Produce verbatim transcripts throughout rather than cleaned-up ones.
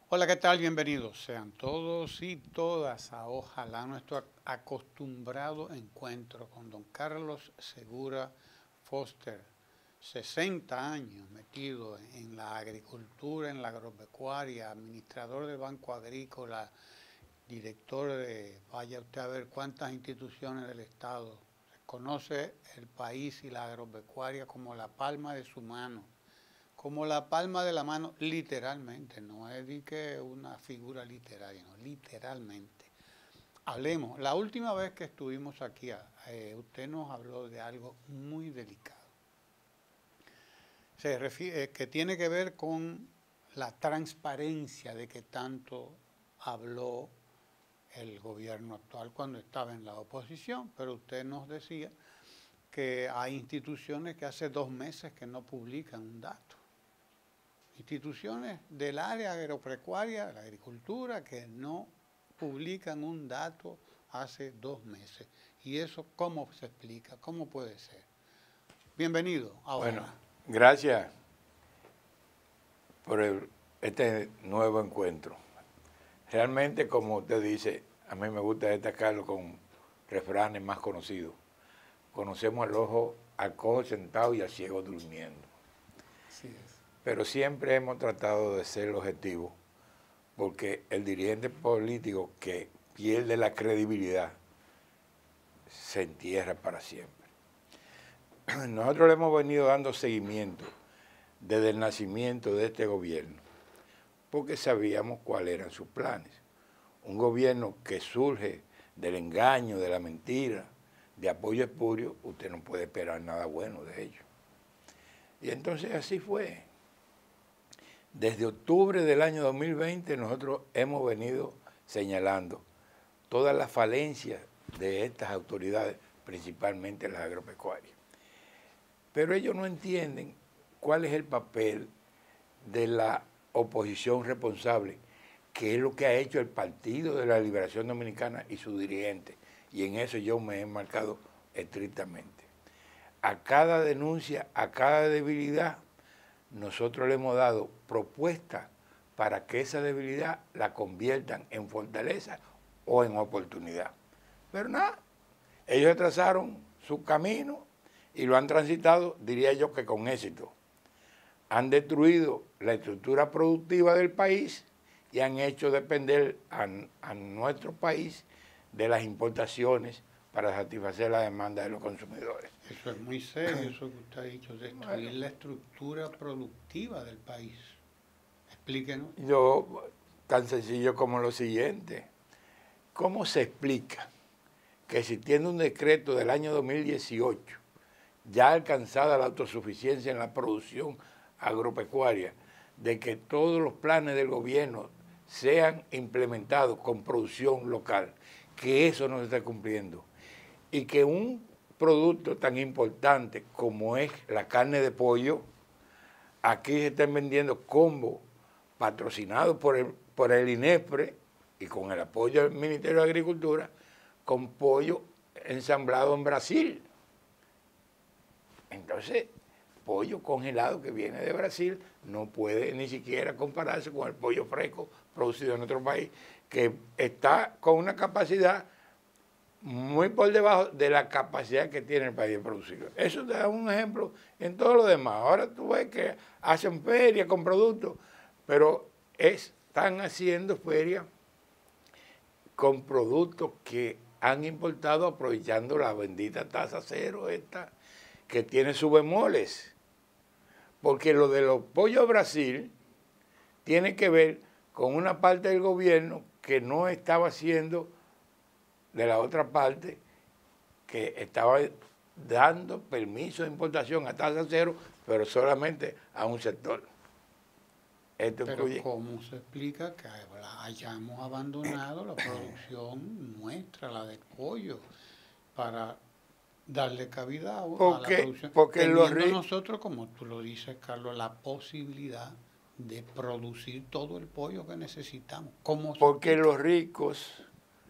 Hola, ¿qué tal? Bienvenidos sean todos y todas a ojalá nuestro acostumbrado encuentro con don Carlos Segura Foster, sesenta años metido en la agricultura, en la agropecuaria, administrador del Banco Agrícola, director de, vaya usted a ver cuántas instituciones del Estado. Conoce el país y la agropecuaria como la palma de su mano. Como la palma de la mano, literalmente, no es de que una figura literaria, no, literalmente. Hablemos, la última vez que estuvimos aquí, eh, usted nos habló de algo muy delicado. Se refiere, eh, que tiene que ver con la transparencia de que tanto habló el gobierno actual cuando estaba en la oposición, pero usted nos decía que hay instituciones que hace dos meses que no publican un dato. Instituciones del área agropecuaria, la agricultura, que no publican un dato hace dos meses. ¿Y eso cómo se explica? ¿Cómo puede ser? Bienvenido. Ahora. Bueno, gracias por el, este nuevo encuentro. Realmente, como usted dice, a mí me gusta destacarlo con refranes más conocidos. Conocemos al ojo, al cojo sentado y al ciego durmiendo. Así es. Pero siempre hemos tratado de ser objetivos, porque el dirigente político que pierde la credibilidad se entierra para siempre. Nosotros le hemos venido dando seguimiento desde el nacimiento de este gobierno, porque sabíamos cuáles eran sus planes. Un gobierno que surge del engaño, de la mentira, de apoyo espurio, usted no puede esperar nada bueno de ellos. Y entonces así fue. Desde octubre del año dos mil veinte nosotros hemos venido señalando todas las falencias de estas autoridades, principalmente las agropecuarias. Pero ellos no entienden cuál es el papel de la oposición responsable, que es lo que ha hecho el Partido de la Liberación Dominicana y su dirigente. Y en eso yo me he marcado estrictamente. A cada denuncia, a cada debilidad, nosotros le hemos dado propuestas para que esa debilidad la conviertan en fortaleza o en oportunidad. Pero nada, ellos trazaron su camino y lo han transitado, diría yo, que con éxito. Han destruido la estructura productiva del país y han hecho depender a, a nuestro país de las importaciones para satisfacer la demanda de los consumidores. Eso es muy serio, eso que usted ha dicho, destruir bueno. la estructura productiva del país. Explíquenos. Yo, tan sencillo como lo siguiente, ¿cómo se explica que existiendo un decreto del año dos mil dieciocho, ya alcanzada la autosuficiencia en la producción agropecuaria, de que todos los planes del gobierno sean implementados con producción local, que eso no se está cumpliendo, y que un producto tan importante como es la carne de pollo, aquí se están vendiendo combos patrocinados por el, por el INESPRE y con el apoyo del Ministerio de Agricultura, con pollo ensamblado en Brasil. Entonces, pollo congelado que viene de Brasil no puede ni siquiera compararse con el pollo fresco producido en nuestro país, que está con una capacidad muy por debajo de la capacidad que tiene el país de producirlo. Eso te da un ejemplo en todo lo demás. Ahora tú ves que hacen ferias con productos, pero están haciendo ferias con productos que han importado aprovechando la bendita tasa cero esta, que tiene sus bemoles. Porque lo de los pollos Brasil tiene que ver con una parte del gobierno que no estaba haciendo de la otra parte, que estaba dando permiso de importación a tasa cero, pero solamente a un sector. Esto pero incluye... ¿cómo se explica que hayamos abandonado la producción nuestra, la del pollo, para darle cabida a porque, la producción? Porque teniendo los nosotros, como tú lo dices, Carlos, la posibilidad de producir todo el pollo que necesitamos. ¿Cómo porque los ricos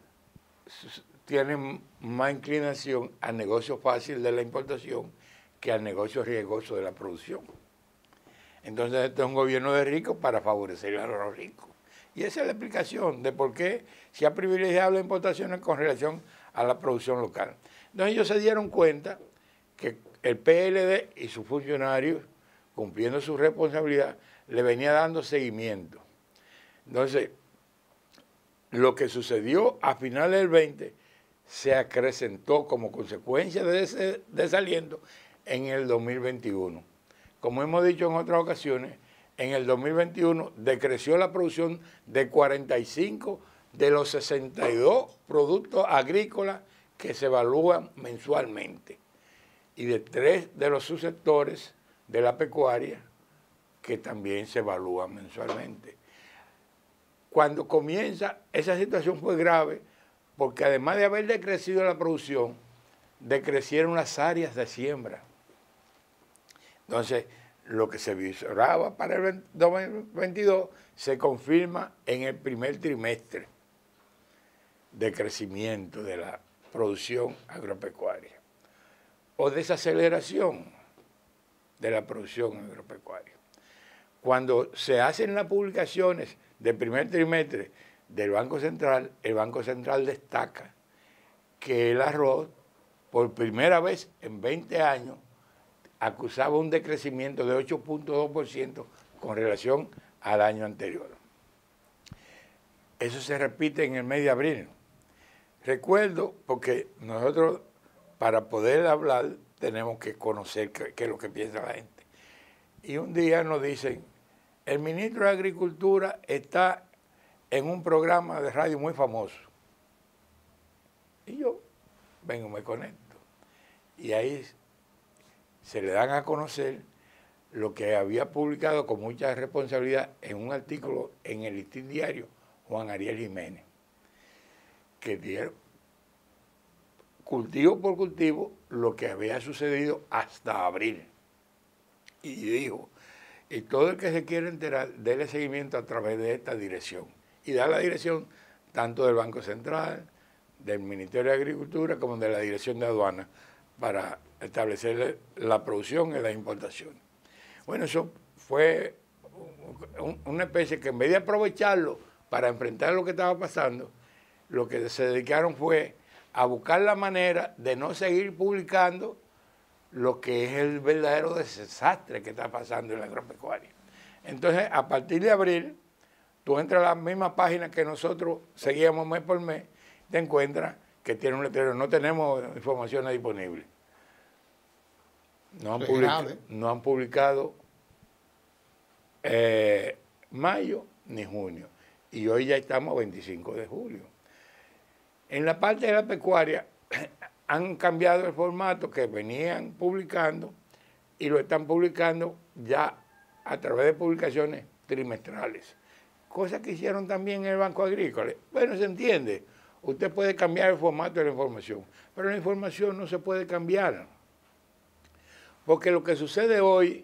tienen más inclinación al negocio fácil de la importación que al negocio riesgoso de la producción. Entonces, esto es un gobierno de ricos para favorecer a los ricos. Y esa es la explicación de por qué se ha privilegiado las importaciones con relación a la producción local. Entonces ellos se dieron cuenta que el P L D y sus funcionarios, cumpliendo su responsabilidad, le venía dando seguimiento. Entonces, lo que sucedió a finales del veinte se acrecentó como consecuencia de ese desaliento en el dos mil veintiuno. Como hemos dicho en otras ocasiones, en el dos mil veintiuno decreció la producción de cuarenta y cinco de los sesenta y dos productos agrícolas que se evalúan mensualmente y de tres de los subsectores de la pecuaria que también se evalúan mensualmente. Cuando comienza, esa situación fue grave porque además de haber decrecido la producción, decrecieron las áreas de siembra. Entonces, lo que se visoraba para el dos mil veintidós se confirma en el primer trimestre de crecimiento de la producción agropecuaria o desaceleración de la producción agropecuaria. Cuando se hacen las publicaciones del primer trimestre del Banco Central, el Banco Central destaca que el arroz, por primera vez en veinte años, acusaba un decrecimiento de ocho punto dos por ciento con relación al año anterior. Eso se repite en el mes de abril. Recuerdo, porque nosotros para poder hablar tenemos que conocer qué, qué es lo que piensa la gente. Y un día nos dicen, el ministro de Agricultura está en un programa de radio muy famoso. Y yo vengo, me conecto. Y ahí se le dan a conocer lo que había publicado con mucha responsabilidad en un artículo en el Listín Diario, Juan Ariel Jiménez, que dieron cultivo por cultivo lo que había sucedido hasta abril. Y dijo, y todo el que se quiera enterar, déle seguimiento a través de esta dirección. Y da la dirección tanto del Banco Central, del Ministerio de Agricultura, como de la Dirección de Aduanas, para establecer la producción y las importaciones. Bueno, eso fue una especie que en vez de aprovecharlo para enfrentar lo que estaba pasando, lo que se dedicaron fue a buscar la manera de no seguir publicando lo que es el verdadero desastre que está pasando en la agropecuaria. Entonces, a partir de abril, tú entras a la misma página que nosotros seguíamos mes por mes, te encuentras que tiene un letrero, no tenemos informaciones disponibles. No han, publica, no han publicado eh, mayo ni junio. Y hoy ya estamos a veinticinco de julio. En la parte de la pecuaria han cambiado el formato que venían publicando y lo están publicando ya a través de publicaciones trimestrales. Cosa que hicieron también en el Banco Agrícola. Bueno, se entiende. Usted puede cambiar el formato de la información, pero la información no se puede cambiar. Porque lo que sucede hoy,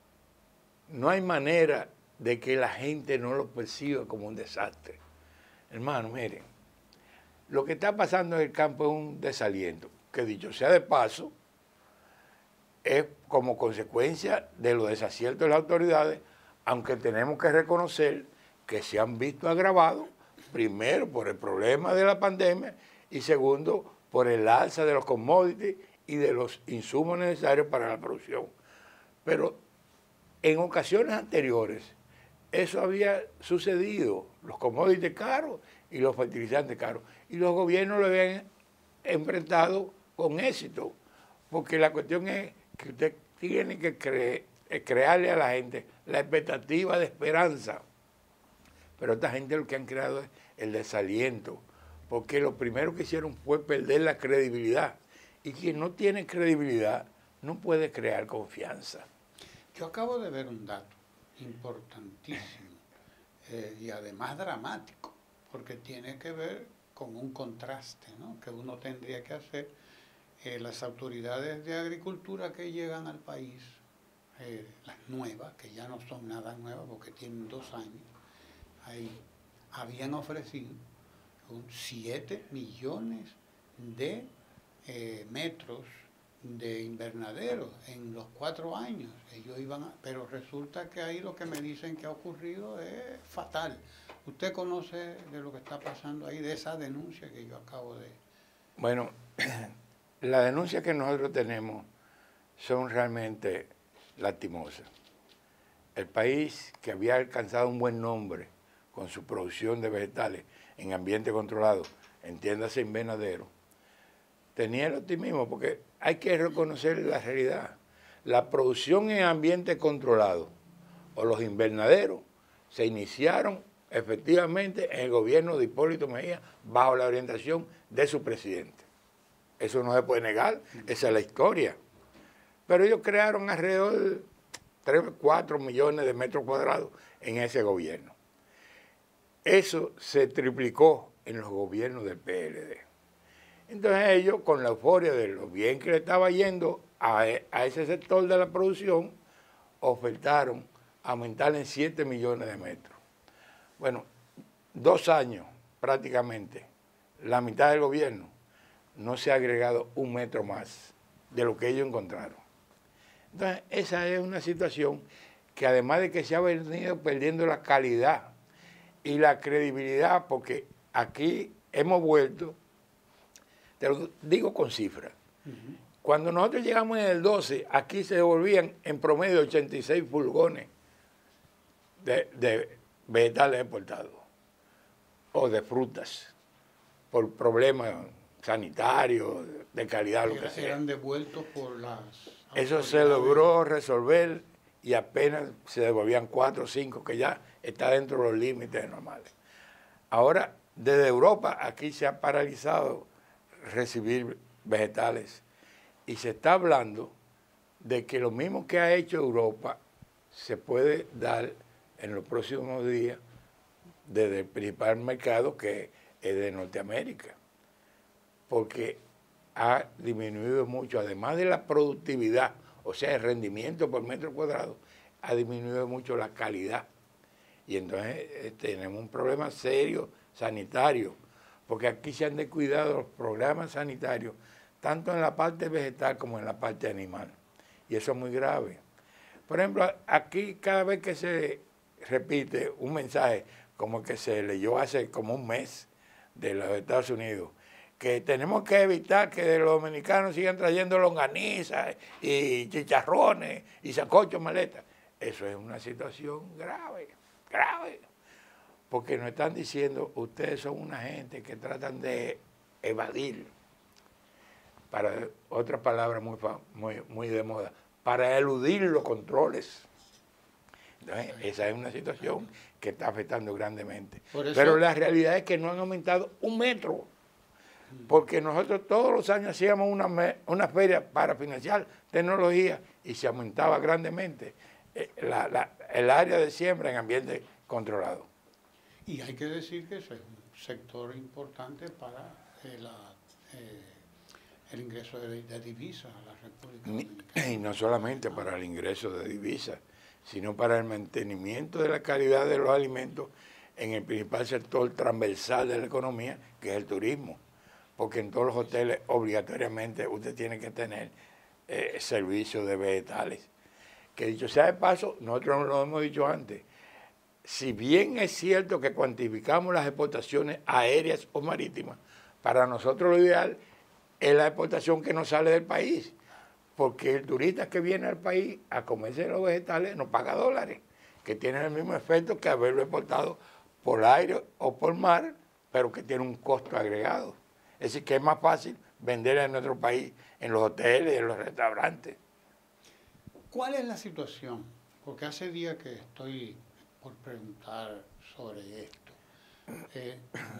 no hay manera de que la gente no lo perciba como un desastre. Hermano, miren, lo que está pasando en el campo es un desaliento, que dicho sea de paso, es como consecuencia de los desaciertos de las autoridades, aunque tenemos que reconocer que se han visto agravados, primero por el problema de la pandemia y segundo por el alza de los commodities y de los insumos necesarios para la producción. Pero en ocasiones anteriores eso había sucedido, los commodities caros y los fertilizantes caros, y los gobiernos lo habían enfrentado con éxito, porque la cuestión es que usted tiene que cre crearle a la gente la expectativa de esperanza, pero esta gente lo que han creado es el desaliento, porque lo primero que hicieron fue perder la credibilidad, y quien no tiene credibilidad no puede crear confianza. Yo acabo de ver un dato importantísimo eh, y además dramático, porque tiene que ver con un contraste, ¿no?, que uno tendría que hacer. Eh, las autoridades de agricultura que llegan al país, eh, las nuevas, que ya no son nada nuevas porque tienen dos años, ahí habían ofrecido siete millones de eh, metros de invernadero en los cuatro años. Ellos iban a, pero resulta que ahí lo que me dicen que ha ocurrido es fatal, ¿Usted conoce de lo que está pasando ahí, de esa denuncia que yo acabo de...? Bueno, las denuncias que nosotros tenemos son realmente lastimosas. El país que había alcanzado un buen nombre con su producción de vegetales en ambiente controlado, entiéndase invernadero, tenía el optimismo, porque hay que reconocer la realidad. La producción en ambiente controlado o los invernaderos se iniciaron efectivamente en el gobierno de Hipólito Mejía bajo la orientación de su presidente. Eso no se puede negar, esa es la historia. Pero ellos crearon alrededor de tres, cuatro millones de metros cuadrados en ese gobierno. Eso se triplicó en los gobiernos del P L D. Entonces ellos, con la euforia de lo bien que le estaba yendo a, a ese sector de la producción, ofertaron aumentar en siete millones de metros. Bueno, dos años prácticamente, la mitad del gobierno, no se ha agregado un metro más de lo que ellos encontraron. Entonces, esa es una situación que además de que se ha venido perdiendo la calidad y la credibilidad, porque aquí hemos vuelto, te lo digo con cifras, uh-huh. Cuando nosotros llegamos en el doce, aquí se devolvían en promedio ochenta y seis furgones de, de vegetales exportados o de frutas por problemas sanitarios, de calidad, lo que sea. Eran devueltos por las... Eso se logró resolver y apenas se devolvían cuatro o cinco, que ya está dentro de los límites normales. Ahora, desde Europa, aquí se ha paralizado recibir vegetales y se está hablando de que lo mismo que ha hecho Europa se puede dar en los próximos días desde el principal mercado, que es de Norteamérica, porque ha disminuido mucho, además de la productividad, o sea, el rendimiento por metro cuadrado, ha disminuido mucho la calidad. Y entonces eh, tenemos un problema serio sanitario, porque aquí se han descuidado los programas sanitarios, tanto en la parte vegetal como en la parte animal. Y eso es muy grave. Por ejemplo, aquí cada vez que se repite un mensaje, como el que se leyó hace como un mes de los Estados Unidos, que tenemos que evitar que los dominicanos sigan trayendo longanizas y chicharrones y sancochos maletas. Eso es una situación grave, grave. Porque nos están diciendo, ustedes son una gente que tratan de evadir, para otra palabra muy, muy, muy de moda, para eludir los controles. Entonces, esa es una situación que está afectando grandemente. Pero la realidad es que no han aumentado un metro. Porque nosotros todos los años hacíamos una, una feria para financiar tecnología y se aumentaba grandemente la, la, el área de siembra en ambiente controlado. Y hay que decir que ese es un sector importante para eh, la, eh, el ingreso de, de divisas a la República Dominicana. Y no solamente para el ingreso de divisas, sino para el mantenimiento de la calidad de los alimentos en el principal sector transversal de la economía, que es el turismo. Porque en todos los hoteles obligatoriamente usted tiene que tener eh, servicio de vegetales. Que dicho sea de paso, nosotros lo hemos dicho antes, si bien es cierto que cuantificamos las exportaciones aéreas o marítimas, para nosotros lo ideal es la exportación que no sale del país, porque el turista que viene al país a comerse los vegetales no paga dólares, que tienen el mismo efecto que haberlo exportado por aire o por mar, pero que tiene un costo agregado. Es decir, que es más fácil vender en nuestro país, en los hoteles, en los restaurantes. ¿Cuál es la situación? Porque hace días que estoy por preguntar sobre esto, eh,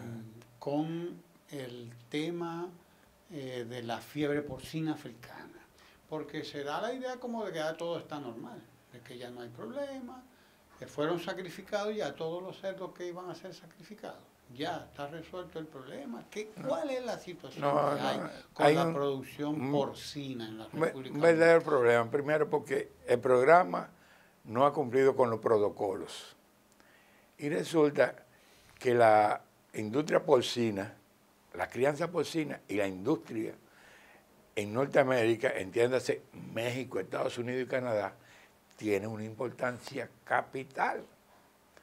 con el tema eh, de la fiebre porcina africana, porque se da la idea como de que ya todo está normal, de que ya no hay problema, que fueron sacrificados ya todos los cerdos que iban a ser sacrificados. Ya está resuelto el problema. ¿Qué, ¿Cuál es la situación no, que hay no, con hay la un, producción un, porcina en la República Dominicana? Un verdadero problema. Primero porque el programa no ha cumplido con los protocolos. Y resulta que la industria porcina, la crianza porcina y la industria en Norteamérica, entiéndase México, Estados Unidos y Canadá, tiene una importancia capital.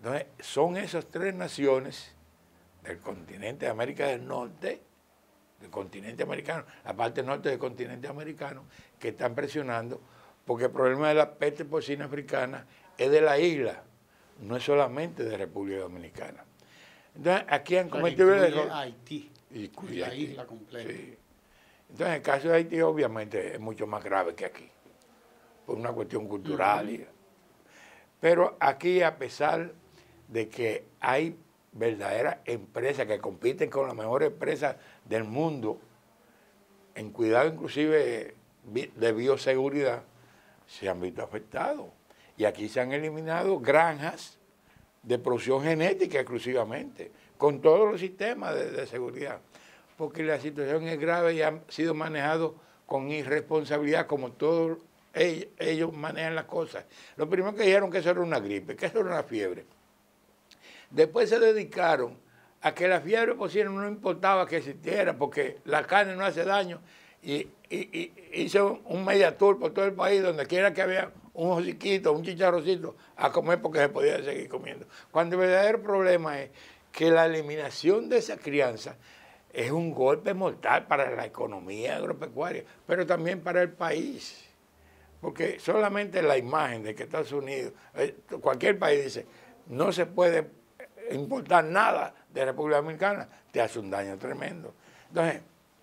Entonces, son esas tres naciones del continente de América del Norte, del continente americano, la parte norte del continente americano, que están presionando, porque el problema de la peste porcina africana es de la isla, no es solamente de República Dominicana. Entonces, aquí han cometido el error. Haití, Incluye la Haití. isla completa. Sí. Entonces, el caso de Haití, obviamente, es mucho más grave que aquí, por una cuestión cultural. Uh-huh. y, pero aquí, a pesar de que hay verdaderas empresas que compiten con las mejores empresas del mundo en cuidado inclusive de bioseguridad, se han visto afectados. Y aquí se han eliminado granjas de producción genética exclusivamente, con todos los sistemas de, de seguridad, porque la situación es grave y ha sido manejado con irresponsabilidad, como todos ellos, ellos manejan las cosas. Lo primero que dijeron que eso era una gripe, que eso era una fiebre. Después se dedicaron a que la fiebre porcina no importaba que existiera, porque la carne no hace daño, y, y, y hizo un media tour por todo el país, donde quiera que había un hociquito, un chicharrocito, a comer porque se podía seguir comiendo. Cuando el verdadero problema es que la eliminación de esa crianza es un golpe mortal para la economía agropecuaria, pero también para el país. Porque solamente la imagen de que Estados Unidos, cualquier país dice, no se puede importar nada de República Dominicana, te hace un daño tremendo. Entonces,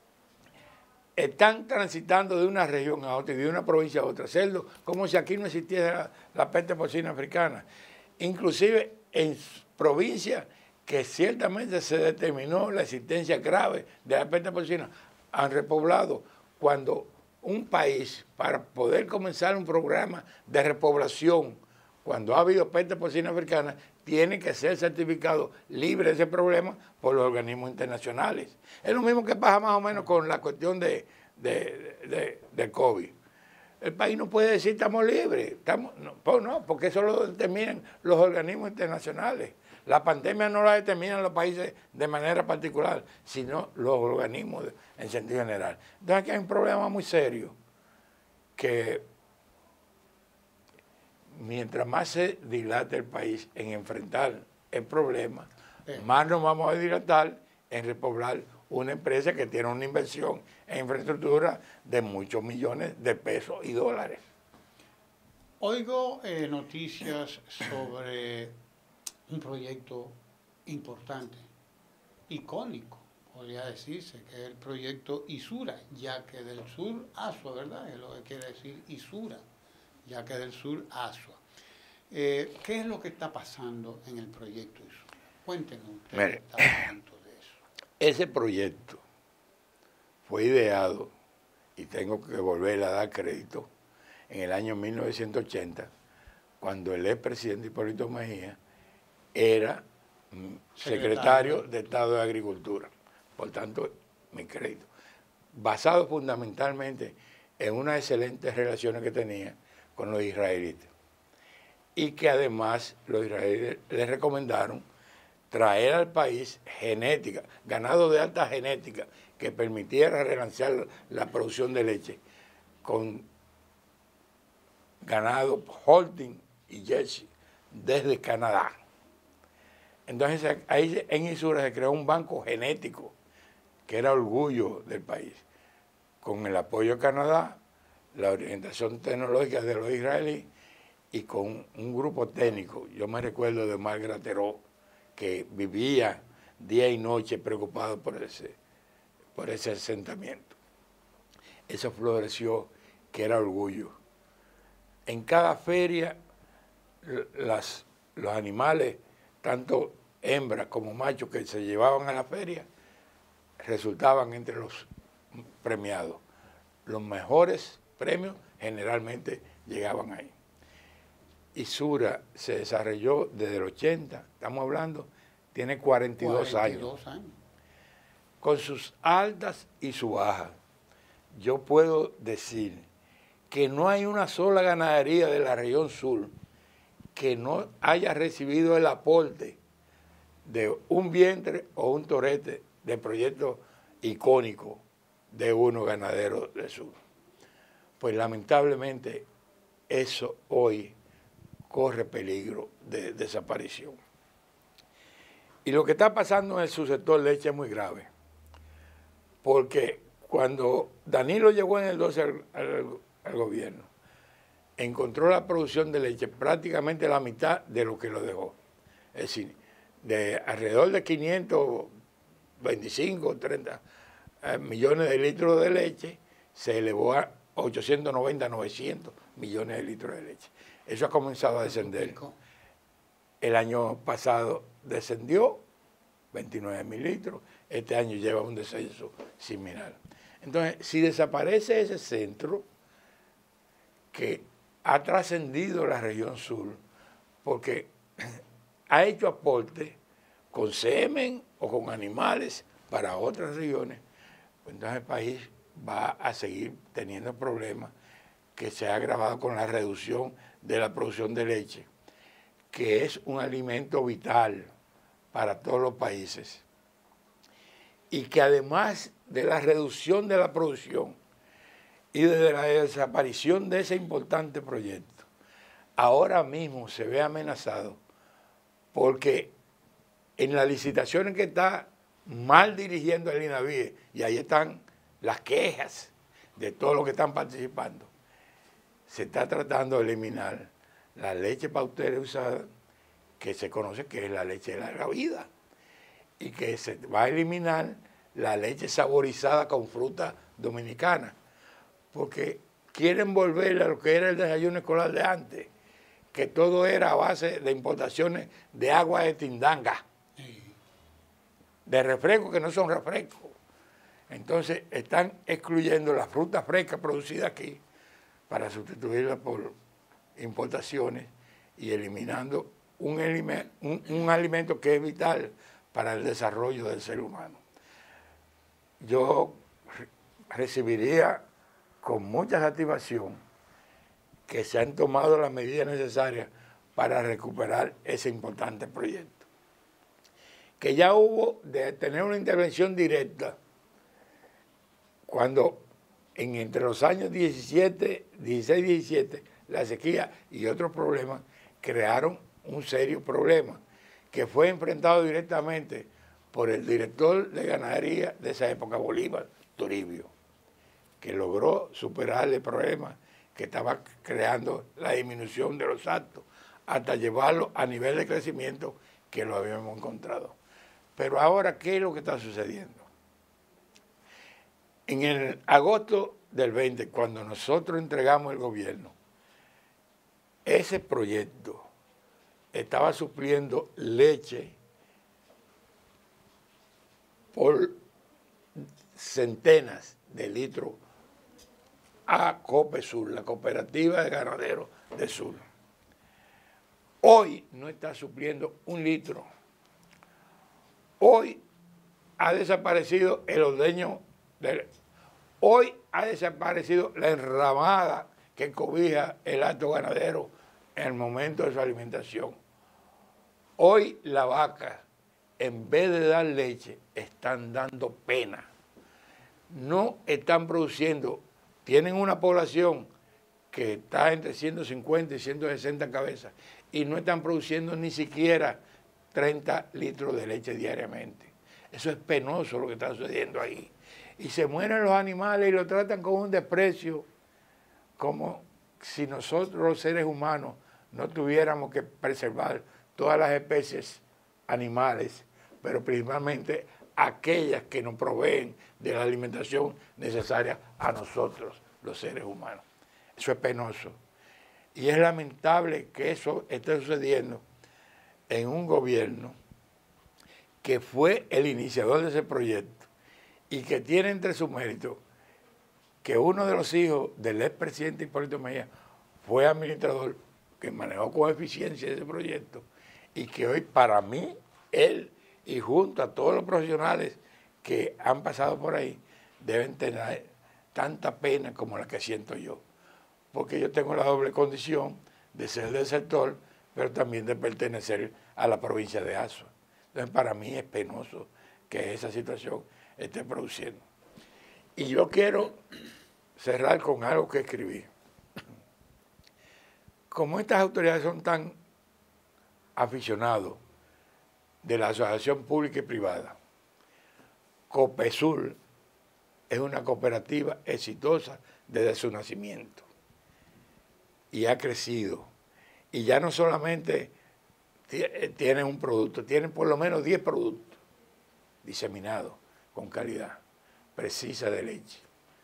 están transitando de una región a otra y de una provincia a otra, cerdo, como si aquí no existiera la, la peste porcina africana. Inclusive en provincias que ciertamente se determinó la existencia grave de la peste porcina, han repoblado. Cuando un país, para poder comenzar un programa de repoblación, cuando ha habido peste porcina africana, tiene que ser certificado libre de ese problema por los organismos internacionales. Es lo mismo que pasa más o menos con la cuestión de, de, de, de COVID. El país no puede decir estamos libres, estamos, no, pues no, porque eso lo determinan los organismos internacionales. La pandemia no la determinan los países de manera particular, sino los organismos de, en sentido general. Entonces aquí hay un problema muy serio, que mientras más se dilate el país en enfrentar el problema, sí, más nos vamos a dilatar en repoblar una empresa que tiene una inversión en infraestructura de muchos millones de pesos y dólares. Oigo eh, noticias sobre un proyecto importante, icónico, podría decirse, que es el proyecto ISURA, ya que del sur, Asua, ¿verdad? Es lo que quiere decir ISURA, ya que del sur, Asua. Eh, ¿Qué es lo que está pasando en el proyecto ISURA? Cuéntenos ustedes. Mire, de eso. Ese proyecto fue ideado, y tengo que volver a dar crédito, en el año mil novecientos ochenta, cuando el expresidente Hipólito Mejía era secretario, secretario de Estado de Agricultura. Por tanto, mi crédito. Basado fundamentalmente en unas excelentes relaciones que tenía con los israelitas. Y que además los israelíes les recomendaron traer al país genética, ganado de alta genética, que permitiera relanzar la producción de leche con ganado Holstein y Jersey desde Canadá. Entonces ahí en Isura se creó un banco genético que era orgullo del país, con el apoyo de Canadá, la orientación tecnológica de los israelíes y con un grupo técnico. Yo me recuerdo de Omar Grateró, que vivía día y noche preocupado por ese, por ese asentamiento. Eso floreció, que era orgullo. En cada feria, las, los animales, tanto hembras como machos que se llevaban a la feria, resultaban entre los premiados. Los mejores premios generalmente llegaban ahí. ISURA se desarrolló desde el ochenta, estamos hablando, tiene cuarenta y dos años. años. Con sus altas y sus bajas, yo puedo decir que no hay una sola ganadería de la región sur que no haya recibido el aporte de un vientre o un torete de proyecto icónico de unos ganaderos del sur. Pues lamentablemente eso hoy corre peligro de desaparición. Y lo que está pasando en el subsector leche es muy grave, porque cuando Danilo llegó en el doce al, al, al gobierno, encontró la producción de leche prácticamente la mitad de lo que lo dejó. Es decir, de alrededor de quinientos veinticinco, treinta eh, millones de litros de leche, se elevó a ochocientos noventa, novecientos millones de litros de leche. Eso ha comenzado a descender. El año pasado descendió veintinueve mil litros, este año lleva un descenso similar. Entonces, si desaparece ese centro que ha trascendido la región sur, porque ha hecho aporte con semen o con animales para otras regiones, pues entonces el país va a seguir teniendo problemas que se ha agravado con la reducción de la producción de leche, que es un alimento vital para todos los países, y que además de la reducción de la producción y de la desaparición de ese importante proyecto, ahora mismo se ve amenazado porque en las licitaciones que está mal dirigiendo el INAVIE, y ahí están las quejas de todos los que están participando, se está tratando de eliminar la leche pasteurizada, que se conoce que es la leche de larga vida, y que se va a eliminar la leche saborizada con fruta dominicana, porque quieren volver a lo que era el desayuno escolar de antes, que todo era a base de importaciones de agua de tindanga, de refrescos que no son refrescos. Entonces están excluyendo las frutas frescas producidas aquí para sustituirlas por importaciones y eliminando un, un, un alimento que es vital para el desarrollo del ser humano. Yo recibiría con mucha satisfacción que se han tomado las medidas necesarias para recuperar ese importante proyecto. Que ya hubo de tener una intervención directa cuando en entre los años diecisiete, dieciséis, diecisiete, la sequía y otros problemas crearon un serio problema que fue enfrentado directamente por el director de ganadería de esa época, Bolívar Toribio, que logró superar el problema que estaba creando la disminución de los actos hasta llevarlo a nivel de crecimiento que lo habíamos encontrado. Pero ahora, ¿qué es lo que está sucediendo? En el agosto del veinte, cuando nosotros entregamos el gobierno, ese proyecto estaba supliendo leche por centenas de litros a COPESUR, la Cooperativa de Ganaderos del Sur. Hoy no está supliendo un litro. Hoy ha desaparecido el ordeño, del, hoy ha desaparecido la enramada que cobija el alto ganadero en el momento de su alimentación. Hoy la vaca, en vez de dar leche, están dando pena. No están produciendo, tienen una población que está entre ciento cincuenta y ciento sesenta cabezas y no están produciendo ni siquiera treinta litros de leche diariamente. Eso es penoso lo que está sucediendo ahí. Y se mueren los animales y lo tratan con un desprecio, como si nosotros los seres humanos no tuviéramos que preservar todas las especies animales, pero principalmente aquellas que nos proveen de la alimentación necesaria a nosotros, los seres humanos. Eso es penoso. Y es lamentable que eso esté sucediendo en un gobierno que fue el iniciador de ese proyecto y que tiene entre sus méritos que uno de los hijos del expresidente Hipólito Mejía fue administrador, que manejó con eficiencia ese proyecto, y que hoy para mí, él y junto a todos los profesionales que han pasado por ahí, deben tener tanta pena como la que siento yo, porque yo tengo la doble condición de ser del sector, pero también de pertenecer a la provincia de Azua. Entonces, para mí es penoso que esa situación esté produciendo. Y yo quiero cerrar con algo que escribí. Como estas autoridades son tan aficionados de la asociación pública y privada. Copesul es una cooperativa exitosa desde su nacimiento y ha crecido. Y ya no solamente tienen un producto, tienen por lo menos diez productos diseminados con calidad precisa de leche.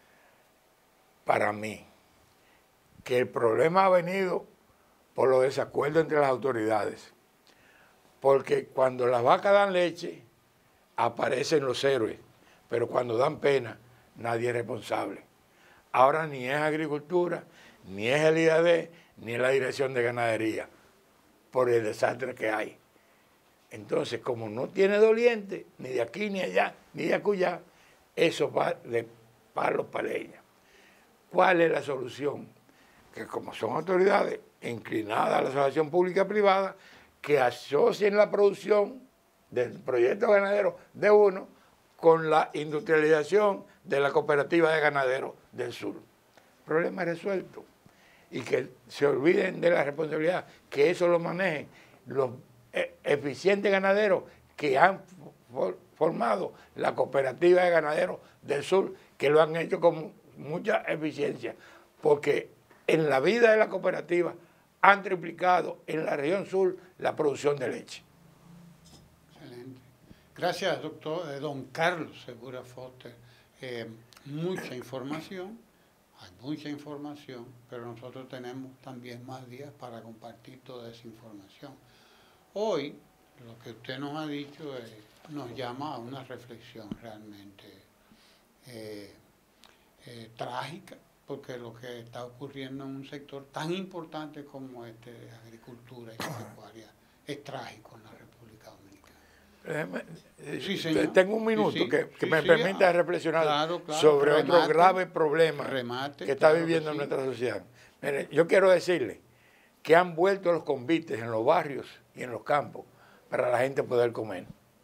Para mí, que el problema ha venido por los desacuerdos entre las autoridades, porque cuando las vacas dan leche, aparecen los héroes, pero cuando dan pena, nadie es responsable. Ahora ni es agricultura, ni es el I A D, ni es la Dirección de Ganadería, por el desastre que hay. Entonces, como no tiene doliente, ni de aquí, ni allá, ni de acullá, eso va de palos para leña. ¿Cuál es la solución? Que como son autoridades inclinadas a la asociación pública privada, que asocien la producción del proyecto ganadero de uno con la industrialización de la cooperativa de ganaderos del sur. Problema resuelto. Y que se olviden de la responsabilidad, que eso lo manejen los eficientes ganaderos que han formado la cooperativa de ganaderos del sur, que lo han hecho con mucha eficiencia, porque en la vida de la cooperativa han triplicado en la región sur la producción de leche. Excelente. Gracias, doctor, eh, don Carlos Segura Foster. Eh, mucha información, hay mucha información, pero nosotros tenemos también más días para compartir toda esa información. Hoy, lo que usted nos ha dicho eh, nos llama a una reflexión realmente eh, eh, trágica, porque lo que está ocurriendo en un sector tan importante como este de agricultura y pecuaria es trágico en la República Dominicana. Eh, sí, señor. Tengo un minuto sí, sí, que, que sí, me sí, permita ah, reflexionar claro, claro, sobre remate, otro grave problema remate, que está claro viviendo que sí. nuestra sociedad. Mire, yo quiero decirle que han vuelto los convites en los barrios y en los campos para la gente poder comer.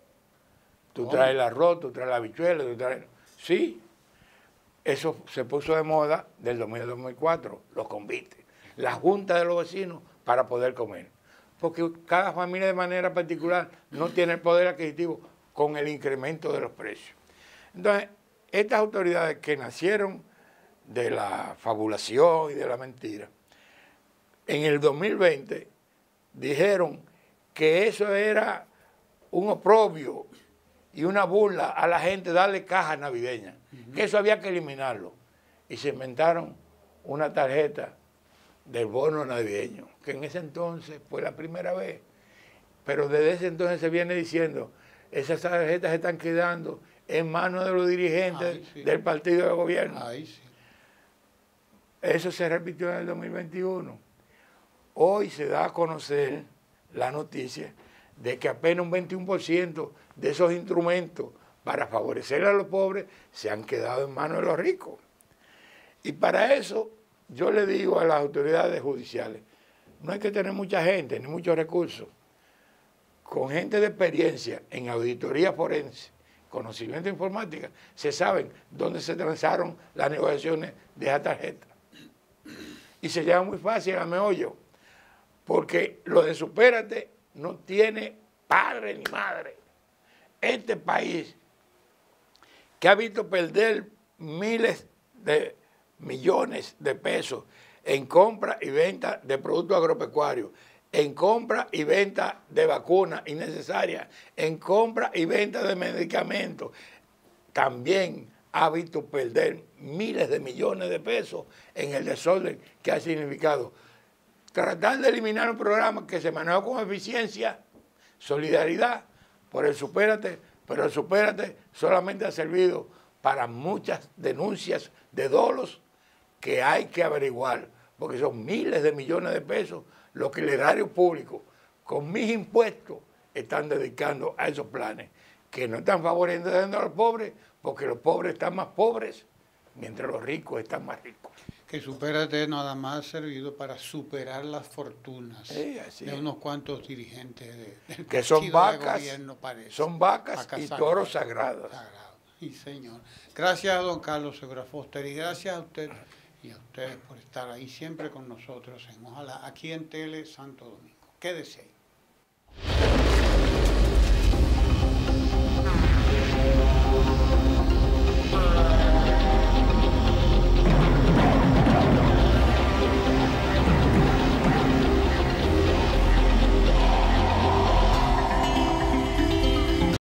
Tú traes el arroz, tú traes la habichuela, tú traes... Sí, eso se puso de moda del dos mil al dos mil cuatro, los convites. La junta de los vecinos para poder comer. Porque cada familia de manera particular no tiene el poder adquisitivo con el incremento de los precios. Entonces, estas autoridades que nacieron de la fabulación y de la mentira, en el dos mil veinte dijeron que eso era un oprobio y una burla a la gente darle cajas navideñas, uh-huh. que eso había que eliminarlo. Y se inventaron una tarjeta del bono navideño, que en ese entonces fue la primera vez. Pero desde ese entonces se viene diciendo, esas tarjetas se están quedando en manos de los dirigentes Ay, sí. del partido de gobierno. Ay, sí. Eso se repitió en el dos mil veintiuno. Hoy se da a conocer la noticia de que apenas un veintiuno por ciento de esos instrumentos para favorecer a los pobres se han quedado en manos de los ricos. Y para eso yo le digo a las autoridades judiciales, no hay que tener mucha gente ni muchos recursos. Con gente de experiencia en auditoría forense, conocimiento de informática, se saben dónde se transaron las negociaciones de esa tarjeta. Y se llama muy fácil a meollo, porque lo de Supérate no tiene padre ni madre. Este país, que ha visto perder miles de millones de pesos en compra y venta de productos agropecuarios, en compra y venta de vacunas innecesarias, en compra y venta de medicamentos, también ha visto perder miles de millones de pesos en el desorden que ha significado tratar de eliminar un programa que se manejó con eficiencia, solidaridad, por el Supérate, pero el Supérate solamente ha servido para muchas denuncias de dolos que hay que averiguar, porque son miles de millones de pesos los que el erario público, con mis impuestos, están dedicando a esos planes, que no están favoreciendo a los pobres, porque los pobres están más pobres, mientras los ricos están más ricos. Que Supérate nada más ha servido para superar las fortunas sí, de unos cuantos dirigentes de, del que son vacas, de gobierno, parece. Son vacas, vacas y sagradas, toros sagrados. sagrados. Sí, señor. Gracias a don Carlos Segura Foster y gracias a usted y a ustedes por estar ahí siempre con nosotros en Ojalá, aquí en Tele Santo Domingo. Quédese ahí. Gracias.